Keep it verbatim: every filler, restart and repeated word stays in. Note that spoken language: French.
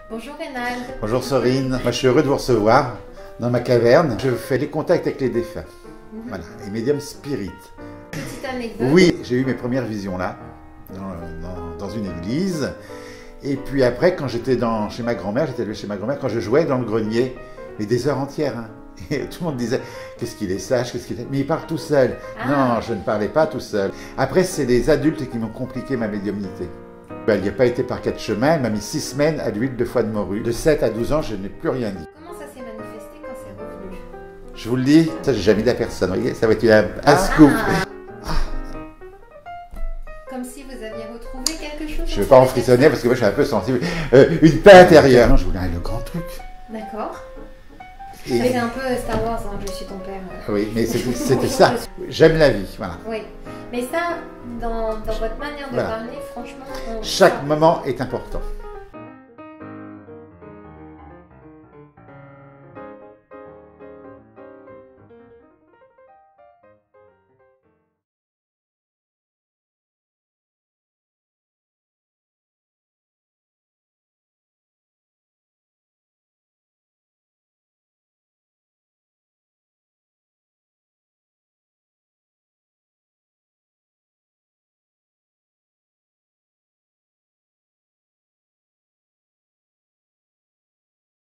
Bonjour Reynald. Bonjour Sorine. Moi, je suis heureux de vous recevoir dans ma caverne. Je fais les contacts avec les défunts. Mm-hmm. Voilà, et médium spirit. Petite anecdote. Oui, j'ai eu mes premières visions là, dans, dans, dans une église. Et puis après, quand j'étais dans, chez ma grand-mère, j'étais chez ma grand-mère, quand je jouais dans le grenier, mais des heures entières. Hein. Et tout le monde disait, qu'est-ce qu'il est sage, qu'est-ce qu'il est... Mais il parle tout seul. Ah. Non, je ne parlais pas tout seul. Après, c'est les adultes qui m'ont compliqué ma médiumnité. Elle n'y a pas été par quatre chemins, elle m'a mis six semaines à l'huile de foie de morue. De sept à douze ans, je n'ai plus rien dit. Comment ça s'est manifesté quand c'est revenu? Je vous le dis, ça j'ai jamais dit à personne, vous voyez, ça va être un, un scoop. Ah. Comme si vous aviez retrouvé quelque chose. Je ne vais pas en frissonner parce que moi je suis un peu sensible. Euh, une paix intérieure. Non, je voulais le grand truc. D'accord. Et... C'est un peu Star Wars, hein, je suis ton père. Oui, mais c'était ça. J'aime la vie, voilà. Oui, mais ça, dans, dans votre manière de voilà. parler, franchement... On... Chaque moment est important.